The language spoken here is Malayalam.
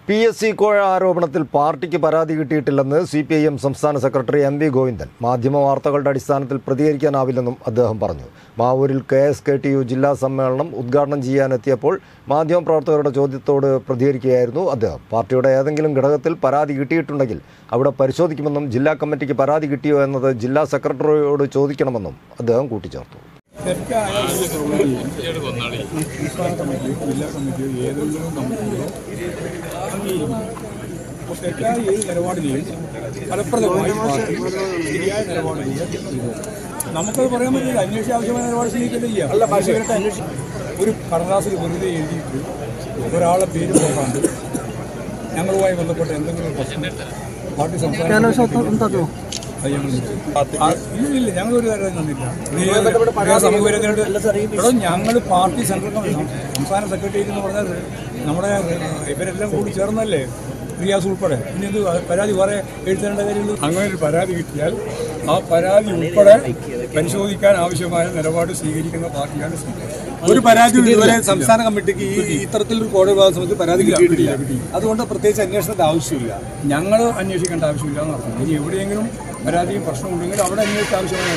PSC കോഴ ആരോപണത്തിൽ പാർട്ടിക്ക് പരാതി കിട്ടിയിട്ടില്ലെന്ന് CPIM സംസ്ഥാന സെക്രട്ടറി MV ഗോവിന്ദൻ മാധ്യമവാർത്തകളുടെ അടിസ്ഥാനത്തിൽ പ്രതികരിക്കാനാവില്ലെന്നും അദ്ദേഹം പറഞ്ഞു. മാവൂരിൽ KSKTU ജില്ലാ സമ്മേളനം ഉദ്ഘാടനം ചെയ്യാനെത്തിയപ്പോൾ മാധ്യമപ്രവർത്തകരുടെ ചോദ്യത്തോട് പ്രതികരിക്കുകയായിരുന്നു അദ്ദേഹം. പാർട്ടിയുടെ ഏതെങ്കിലും ഘടകത്തിൽ പരാതി കിട്ടിയിട്ടുണ്ടെങ്കിൽ അവിടെ പരിശോധിക്കുമെന്നും ജില്ലാ കമ്മിറ്റിക്ക് പരാതി കിട്ടിയോ എന്നത് ജില്ലാ സെക്രട്ടറിയോട് ചോദിക്കണമെന്നും അദ്ദേഹം കൂട്ടിച്ചേർത്തു. തെറ്റായ ഏത് നിലപാടിനെയും ഫലപ്രദമായി ശരിയായ നിലപാട് നമുക്കത് പറയാൻ പറ്റില്ല. അന്വേഷിച്ച ആവശ്യമായ നിലപാട് സ്വീകരിക്കില്ല. ഒരു കടലാസിൽ വെറുതെ എഴുതിയിട്ട് ഒരാളെ പേര് പോകാണ്ട് ഞങ്ങളുമായി ബന്ധപ്പെട്ട എന്തെങ്കിലും പാർട്ടി സംസാരിക്കും ഇല്ല, ഞങ്ങളൊരു കാര്യം തന്നില്ല. ഞങ്ങൾ പാർട്ടി സെൻട്രൽ സംസ്ഥാന സെക്രട്ടേറിയറ്റ് എന്ന് പറഞ്ഞാൽ നമ്മുടെ ഇവരെല്ലാം കൂടി ചേർന്നല്ലേ, റിയാസ് ഉൾപ്പെടെ. പിന്നെ ഇത് പരാതി വേറെ എഴുതേണ്ട കാര്യമുള്ളൂ. അങ്ങനെ ഒരു പരാതി കിട്ടിയാൽ ആ പരാതി ഉൾപ്പെടെ പരിശോധിക്കാൻ ആവശ്യമായ നിലപാട് സ്വീകരിക്കുന്ന പാർട്ടിയാണ്. ഒരു പരാതി ഇതുവരെ സംസ്ഥാന കമ്മിറ്റിക്ക് ഇത്തരത്തിലൊരു കോടതി വിഭാഗ സമിതി പരാതി കിട്ടിയിട്ടില്ല. അതുകൊണ്ട് പ്രത്യേകിച്ച് അന്വേഷണത്തിന്റെ ആവശ്യമില്ല. ഞങ്ങൾ അന്വേഷിക്കേണ്ട ആവശ്യമില്ല എന്നർത്ഥം. ഇനി എവിടെയെങ്കിലും പരാതിയും പ്രശ്നമുണ്ടെങ്കിൽ അവിടെ അന്വേഷിച്ച ആവശ്യമായ